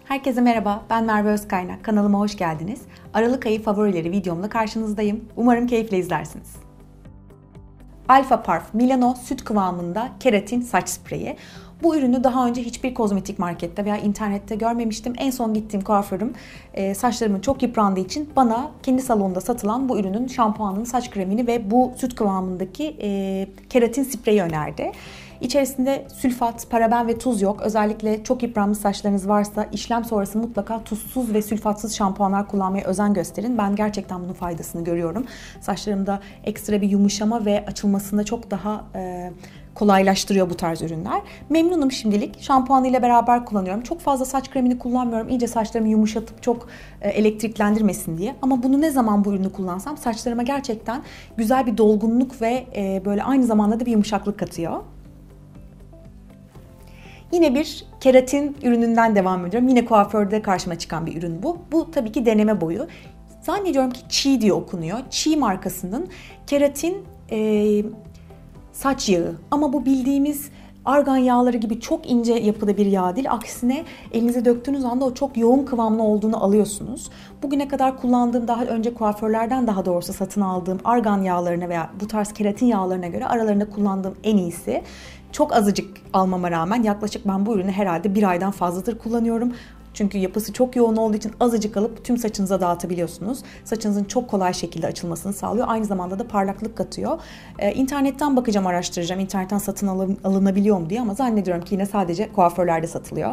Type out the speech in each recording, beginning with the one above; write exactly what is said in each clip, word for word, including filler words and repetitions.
Herkese merhaba, ben Merve Özkaynak. Kanalıma hoş geldiniz. Aralık ayı favorileri videomla karşınızdayım. Umarım keyifle izlersiniz. Alpha Parf Milano süt kıvamında keratin saç spreyi. Bu ürünü daha önce hiçbir kozmetik markette veya internette görmemiştim. En son gittiğim kuaförüm e, saçlarımın çok yıprandığı için bana kendi salonunda satılan bu ürünün şampuanını, saç kremini ve bu süt kıvamındaki e, keratin spreyi önerdi. İçerisinde sülfat, paraben ve tuz yok. Özellikle çok yıpranmış saçlarınız varsa işlem sonrası mutlaka tuzsuz ve sülfatsız şampuanlar kullanmaya özen gösterin. Ben gerçekten bunun faydasını görüyorum. Saçlarımda ekstra bir yumuşama ve açılmasında çok daha e, kolaylaştırıyor bu tarz ürünler. Memnunum şimdilik. Şampuanı ile beraber kullanıyorum. Çok fazla saç kremini kullanmıyorum. İyice saçlarımı yumuşatıp çok e, elektriklendirmesin diye. Ama bunu ne zaman bu ürünü kullansam saçlarıma gerçekten güzel bir dolgunluk ve e, böyle aynı zamanda da bir yumuşaklık katıyor. Yine bir keratin ürününden devam ediyorum. Yine kuaförde karşıma çıkan bir ürün bu. Bu tabii ki deneme boyu. Zannediyorum ki Chi diye okunuyor. Chi markasının keratin e, saç yağı. Ama bu bildiğimiz argan yağları gibi çok ince yapıda bir yağ değil. Aksine elinize döktüğünüz anda o çok yoğun kıvamlı olduğunu alıyorsunuz. Bugüne kadar kullandığım, daha önce kuaförlerden daha doğrusu satın aldığım argan yağlarına veya bu tarz keratin yağlarına göre aralarında kullandığım en iyisi. Çok azıcık almama rağmen yaklaşık ben bu ürünü herhalde bir aydan fazladır kullanıyorum. Çünkü yapısı çok yoğun olduğu için azıcık alıp tüm saçınıza dağıtabiliyorsunuz. Saçınızın çok kolay şekilde açılmasını sağlıyor. Aynı zamanda da parlaklık katıyor. Ee, internetten bakacağım, araştıracağım. İnternetten satın alın, alınabiliyor mu diye, ama zannediyorum ki yine sadece kuaförlerde satılıyor.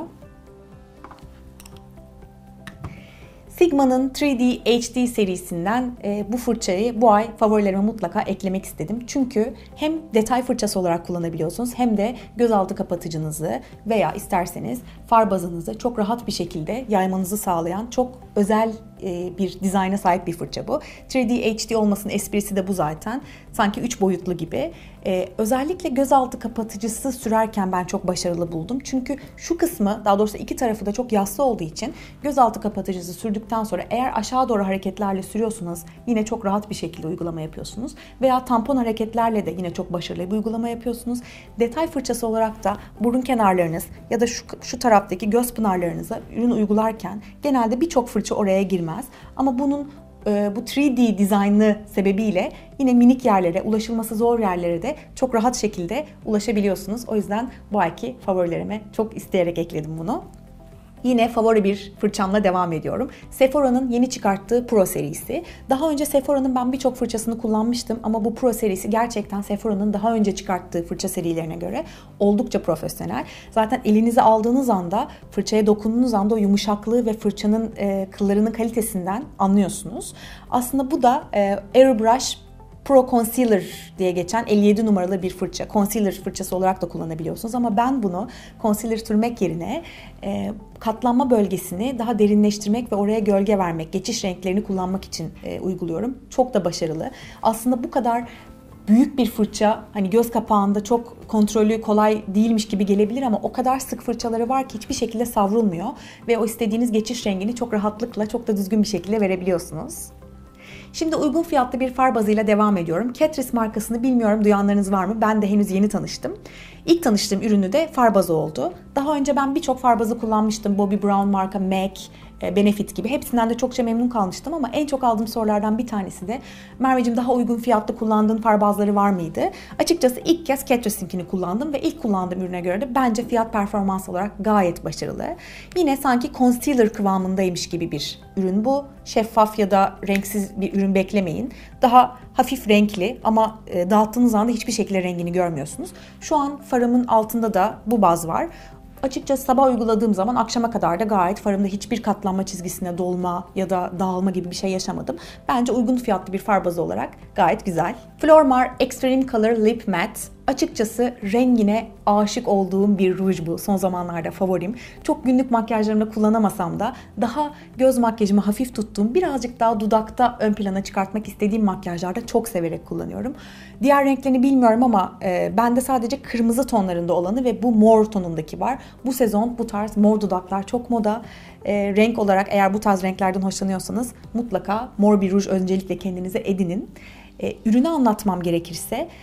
Sigma'nın üç D H D serisinden e, bu fırçayı bu ay favorilerime mutlaka eklemek istedim. Çünkü hem detay fırçası olarak kullanabiliyorsunuz hem de gözaltı kapatıcınızı veya isterseniz far bazınızı çok rahat bir şekilde yaymanızı sağlayan çok özel e, bir dizayna sahip bir fırça bu. üç D H D olmasının esprisi de bu zaten. Sanki üç boyutlu gibi. Ee, özellikle gözaltı kapatıcısı sürerken ben çok başarılı buldum. Çünkü şu kısmı, daha doğrusu iki tarafı da çok yassı olduğu için gözaltı kapatıcısı sürdükten sonra eğer aşağı doğru hareketlerle sürüyorsunuz yine çok rahat bir şekilde uygulama yapıyorsunuz. Veya tampon hareketlerle de yine çok başarılı bir uygulama yapıyorsunuz. Detay fırçası olarak da burun kenarlarınız ya da şu, şu taraftaki göz pınarlarınıza ürün uygularken genelde birçok fırça oraya girmez. Ama bunun bu üç D dizaynı sebebiyle yine minik yerlere, ulaşılması zor yerlere de çok rahat şekilde ulaşabiliyorsunuz. O yüzden bu ayki favorilerime çok isteyerek ekledim bunu. Yine favori bir fırçamla devam ediyorum. Sephora'nın yeni çıkarttığı Pro serisi. Daha önce Sephora'nın ben birçok fırçasını kullanmıştım ama bu Pro serisi gerçekten Sephora'nın daha önce çıkarttığı fırça serilerine göre oldukça profesyonel. Zaten elinize aldığınız anda, fırçaya dokunduğunuz anda o yumuşaklığı ve fırçanın e, kıllarının kalitesinden anlıyorsunuz. Aslında bu da e, Airbrush Pro Concealer diye geçen elli yedi numaralı bir fırça. Concealer fırçası olarak da kullanabiliyorsunuz ama ben bunu concealer sürmek yerine e, katlanma bölgesini daha derinleştirmek ve oraya gölge vermek, geçiş renklerini kullanmak için e, uyguluyorum. Çok da başarılı. Aslında bu kadar büyük bir fırça hani göz kapağında çok kontrolü kolay değilmiş gibi gelebilir ama o kadar sık fırçaları var ki hiçbir şekilde savrulmuyor ve o istediğiniz geçiş rengini çok rahatlıkla, çok da düzgün bir şekilde verebiliyorsunuz. Şimdi uygun fiyatlı bir far bazıyla devam ediyorum. Catrice markasını bilmiyorum, duyanlarınız var mı? Ben de henüz yeni tanıştım. İlk tanıştığım ürünü de far bazı oldu. Daha önce ben birçok far bazı kullanmıştım. Bobbi Brown marka, MAC, Benefit gibi. Hepsinden de çokça memnun kalmıştım ama en çok aldığım sorulardan bir tanesi de Merveciğim daha uygun fiyatlı kullandığın far bazları var mıydı? Açıkçası ilk kez Catrice'inkini kullandım ve ilk kullandığım ürüne göre de bence fiyat performans olarak gayet başarılı. Yine sanki concealer kıvamındaymış gibi bir ürün bu. Şeffaf ya da renksiz bir ürün beklemeyin. Daha hafif renkli ama dağıttığınız anda hiçbir şekilde rengini görmüyorsunuz. Şu an farımın altında da bu baz var. Açıkçası sabah uyguladığım zaman akşama kadar da gayet farımda hiçbir katlanma çizgisine dolma ya da dağılma gibi bir şey yaşamadım. Bence uygun fiyatlı bir far bazı olarak gayet güzel. Flormar Extreme Color Lip Matte. Açıkçası rengine aşık olduğum bir ruj bu. Son zamanlarda favorim. Çok günlük makyajlarımda kullanamasam da daha göz makyajımı hafif tuttuğum, birazcık daha dudakta ön plana çıkartmak istediğim makyajlarda çok severek kullanıyorum. Diğer renklerini bilmiyorum ama e, bende sadece kırmızı tonlarında olanı ve bu mor tonundaki var. Bu sezon bu tarz mor dudaklar çok moda. E, renk olarak eğer bu tarz renklerden hoşlanıyorsanız mutlaka mor bir ruj öncelikle kendinize edinin. E, ürünü anlatmam gerekirse,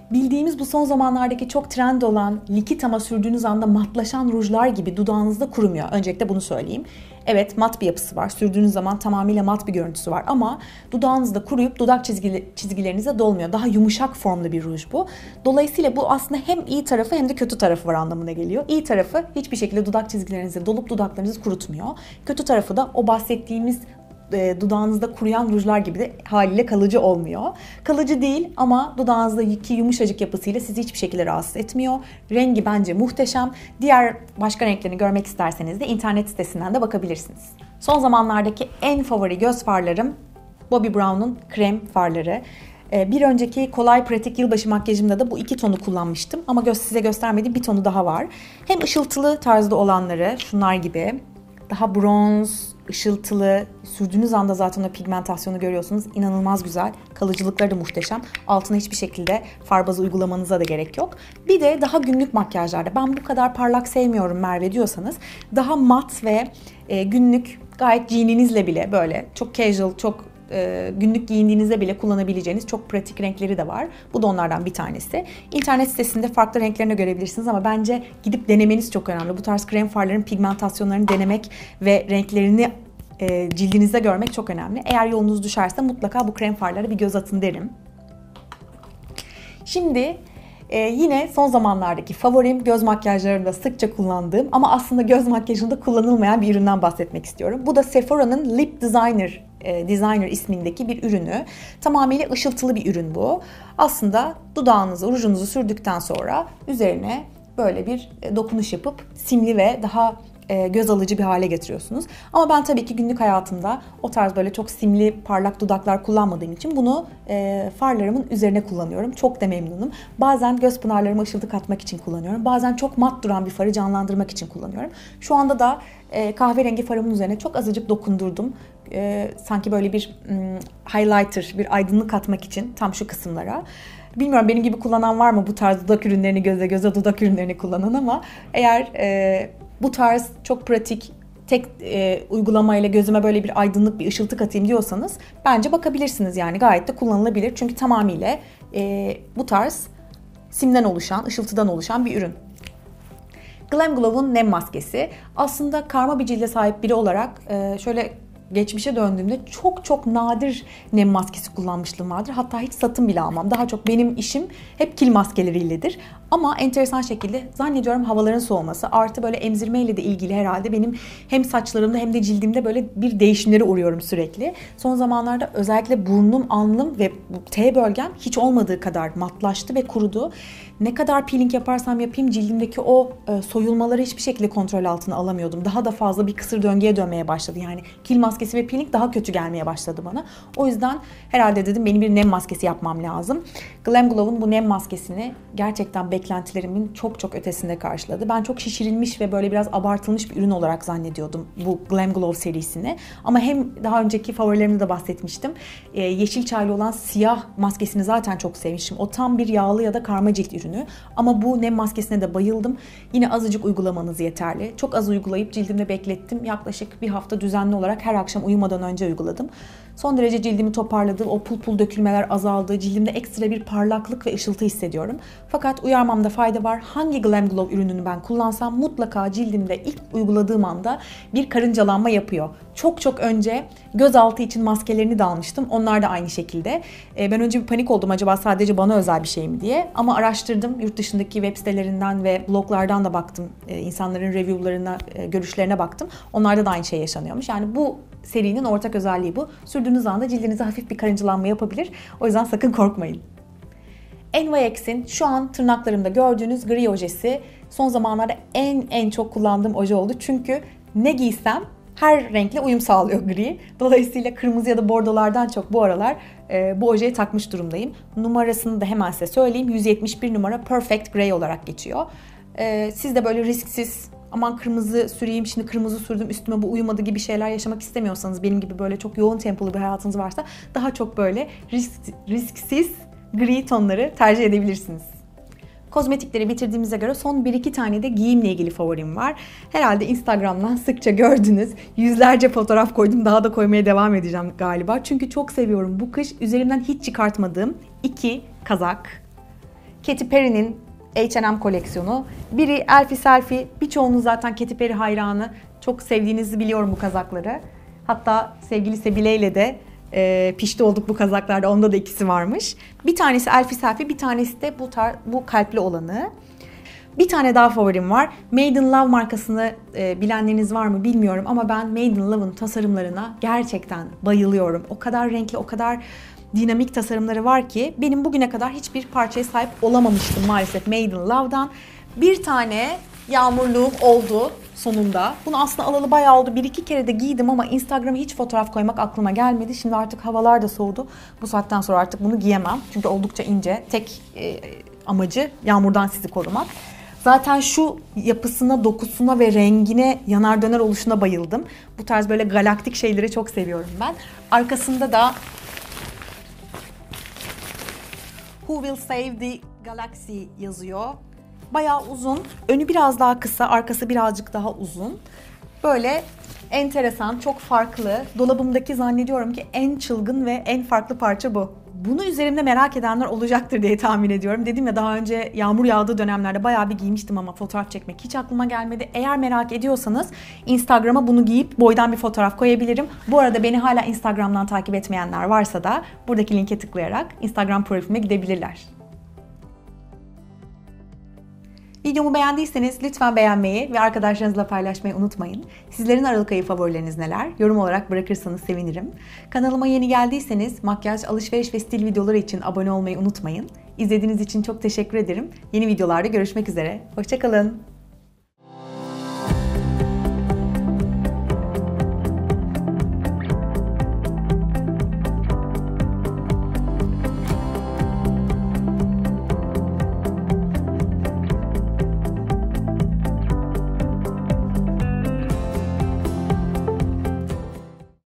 Bildiğimiz bu son zamanlardaki çok trend olan likit ama sürdüğünüz anda matlaşan rujlar gibi dudağınızda kurumuyor. Öncelikle bunu söyleyeyim. Evet, mat bir yapısı var. Sürdüğünüz zaman tamamıyla mat bir görüntüsü var ama dudağınızda kuruyup dudak çizgili, çizgilerinize dolmuyor. Daha yumuşak formlu bir ruj bu. Dolayısıyla bu aslında hem iyi tarafı hem de kötü tarafı var anlamına geliyor. İyi tarafı hiçbir şekilde dudak çizgilerinize dolup dudaklarınızı kurutmuyor. Kötü tarafı da o bahsettiğimiz dudağınızda kuruyan rujlar gibi de haliyle kalıcı olmuyor. Kalıcı değil ama dudağınızdaki yumuşacık yapısıyla sizi hiçbir şekilde rahatsız etmiyor. Rengi bence muhteşem. Diğer başka renklerini görmek isterseniz de internet sitesinden de bakabilirsiniz. Son zamanlardaki en favori göz farlarım Bobbi Brown'un krem farları. Bir önceki kolay pratik yılbaşı makyajımda da bu iki tonu kullanmıştım. Ama göz size göstermediğim bir tonu daha var. Hem ışıltılı tarzda olanları, şunlar gibi, daha bronz, ışıltılı, sürdüğünüz anda zaten o pigmentasyonu görüyorsunuz. İnanılmaz güzel. Kalıcılıkları da muhteşem. Altına hiçbir şekilde far bazı uygulamanıza da gerek yok. Bir de daha günlük makyajlarda, ben bu kadar parlak sevmiyorum Merve diyorsanız, daha mat ve e, günlük, gayet jeaninizle bile böyle çok casual, çok e, günlük giyindiğinizde bile kullanabileceğiniz çok pratik renkleri de var. Bu da onlardan bir tanesi. İnternet sitesinde farklı renklerini görebilirsiniz ama bence gidip denemeniz çok önemli. Bu tarz krem farların pigmentasyonlarını denemek ve renklerini e, cildinizde görmek çok önemli. Eğer yolunuz düşerse mutlaka bu krem farlara bir göz atın derim. Şimdi Ee, yine son zamanlardaki favorim, göz makyajlarımda sıkça kullandığım ama aslında göz makyajında kullanılmayan bir üründen bahsetmek istiyorum. Bu da Sephora'nın Lip Designer, e, Designer ismindeki bir ürünü. Tamamıyla ışıltılı bir ürün bu. Aslında dudağınızı, rujunuzu sürdükten sonra üzerine böyle bir dokunuş yapıp simli ve daha göz alıcı bir hale getiriyorsunuz. Ama ben tabii ki günlük hayatımda o tarz böyle çok simli, parlak dudaklar kullanmadığım için bunu e, farlarımın üzerine kullanıyorum. Çok da memnunum. Bazen göz pınarlarıma ışıltı katmak için kullanıyorum. Bazen çok mat duran bir farı canlandırmak için kullanıyorum. Şu anda da e, kahverengi farımın üzerine çok azıcık dokundurdum. E, sanki böyle bir mm, highlighter, bir aydınlık katmak için tam şu kısımlara. Bilmiyorum benim gibi kullanan var mı bu tarz dudak ürünlerini, göze göze dudak ürünlerini kullanan, ama eğer e, bu tarz çok pratik, tek e, uygulamayla gözüme böyle bir aydınlık, bir ışıltı katayım diyorsanız bence bakabilirsiniz. Yani gayet de kullanılabilir. Çünkü tamamıyla e, bu tarz simden oluşan, ışıltıdan oluşan bir ürün. Glam Glow'un nem maskesi. Aslında karma bir cilde sahip biri olarak e, şöyle geçmişe döndüğümde çok çok nadir nem maskesi kullanmışlığım vardır. Hatta hiç satın bile almam. Daha çok benim işim hep kil maskeleriyle,dir. Ama enteresan şekilde zannediyorum havaların soğuması artı böyle emzirmeyle de ilgili herhalde benim hem saçlarımda hem de cildimde böyle bir değişimlere uğruyorum sürekli. Son zamanlarda özellikle burnum, alnım ve T bölgem hiç olmadığı kadar matlaştı ve kurudu. Ne kadar peeling yaparsam yapayım cildimdeki o e, soyulmaları hiçbir şekilde kontrol altına alamıyordum. Daha da fazla bir kısır döngüye dönmeye başladı. Yani kil maskesi ve peeling daha kötü gelmeye başladı bana. O yüzden herhalde dedim benim bir nem maskesi yapmam lazım. Glam Glow'un bu nem maskesini gerçekten beklentilerimin çok çok ötesinde karşıladı. Ben çok şişirilmiş ve böyle biraz abartılmış bir ürün olarak zannediyordum bu Glam Glow serisini. Ama hem daha önceki favorilerimde de bahsetmiştim. Ee, yeşil çaylı olan siyah maskesini zaten çok sevmişim. O tam bir yağlı ya da karma cilt ürünü. Ama bu nem maskesine de bayıldım. Yine azıcık uygulamanız yeterli. Çok az uygulayıp cildimde beklettim. Yaklaşık bir hafta düzenli olarak her akşam uyumadan önce uyguladım. Son derece cildimi toparladı. O pul pul dökülmeler azaldı. Cildimde ekstra bir parlaklık ve ışıltı hissediyorum. Fakat uyarmamda fayda var. Hangi Glam Glow ürününü ben kullansam mutlaka cildimde ilk uyguladığım anda bir karıncalanma yapıyor. Çok çok önce gözaltı için maskelerini de almıştım. Onlar da aynı şekilde. Ben önce bir panik oldum, acaba sadece bana özel bir şey mi diye. Ama araştırdım. Yurt dışındaki web sitelerinden ve bloglardan da baktım. İnsanların review'larına, görüşlerine baktım. Onlarda da aynı şey yaşanıyormuş. Yani bu serinin ortak özelliği bu. Sürdüğünüz anda cildinize hafif bir karıncalanma yapabilir. O yüzden sakın korkmayın. N Y X'in şu an tırnaklarımda gördüğünüz gri ojesi son zamanlarda en en çok kullandığım oje oldu. Çünkü ne giysem her renkle uyum sağlıyor gri. Dolayısıyla kırmızı ya da bordolardan çok bu aralar e, bu ojeyi takmış durumdayım. Numarasını da hemen size söyleyeyim. yüz yetmiş bir numara Perfect Grey olarak geçiyor. E, siz de böyle risksiz, aman kırmızı süreyim, şimdi kırmızı sürdüm üstüme bu uyumadı gibi şeyler yaşamak istemiyorsanız, benim gibi böyle çok yoğun tempolu bir hayatınız varsa daha çok böyle risk, risksiz gri tonları tercih edebilirsiniz. Kozmetikleri bitirdiğimize göre son bir iki tane de giyimle ilgili favorim var. Herhalde Instagram'dan sıkça gördünüz. Yüzlerce fotoğraf koydum. Daha da koymaya devam edeceğim galiba. Çünkü çok seviyorum. Bu kış üzerimden hiç çıkartmadığım iki kazak. Katy Perry'nin H and M koleksiyonu. Biri Elfie Selfie. Birçoğunuz zaten Katy Perry hayranı. Çok sevdiğinizi biliyorum bu kazakları. Hatta sevgili Sebile ile de e, pişti olduk bu kazaklarda. Onda da ikisi varmış. Bir tanesi Elfie Selfie, bir tanesi de bu, tar- bu kalpli olanı. Bir tane daha favorim var. Made in Love markasını e, bilenleriniz var mı bilmiyorum ama ben Made in Love'ın tasarımlarına gerçekten bayılıyorum. O kadar renkli, o kadar dinamik tasarımları var ki benim bugüne kadar hiçbir parçaya sahip olamamıştım maalesef Made in Love'dan. Bir tane yağmurluğum oldu sonunda. Bunu aslında alalı bayağı oldu. Bir iki kere de giydim ama Instagram'a hiç fotoğraf koymak aklıma gelmedi. Şimdi artık havalar da soğudu. Bu saatten sonra artık bunu giyemem. Çünkü oldukça ince. Tek e, amacı yağmurdan sizi korumak. Zaten şu yapısına, dokusuna ve rengine, yanar döner oluşuna bayıldım. Bu tarz böyle galaktik şeyleri çok seviyorum ben. Arkasında da Who Will Save the Galaxy yazıyor. Bayağı uzun. Önü biraz daha kısa, arkası birazcık daha uzun. Böyle enteresan, çok farklı. Dolabımdaki zannediyorum ki en çılgın ve en farklı parça bu. Bunu üzerimde merak edenler olacaktır diye tahmin ediyorum. Dedim ya, daha önce yağmur yağdığı dönemlerde bayağı bir giymiştim ama fotoğraf çekmek hiç aklıma gelmedi. Eğer merak ediyorsanız Instagram'a bunu giyip boydan bir fotoğraf koyabilirim. Bu arada beni hala Instagram'dan takip etmeyenler varsa da buradaki linke tıklayarak Instagram profilime gidebilirler. Videomu beğendiyseniz lütfen beğenmeyi ve arkadaşlarınızla paylaşmayı unutmayın. Sizlerin Aralık ayı favorileriniz neler? Yorum olarak bırakırsanız sevinirim. Kanalıma yeni geldiyseniz makyaj, alışveriş ve stil videoları için abone olmayı unutmayın. İzlediğiniz için çok teşekkür ederim. Yeni videolarda görüşmek üzere. Hoşça kalın.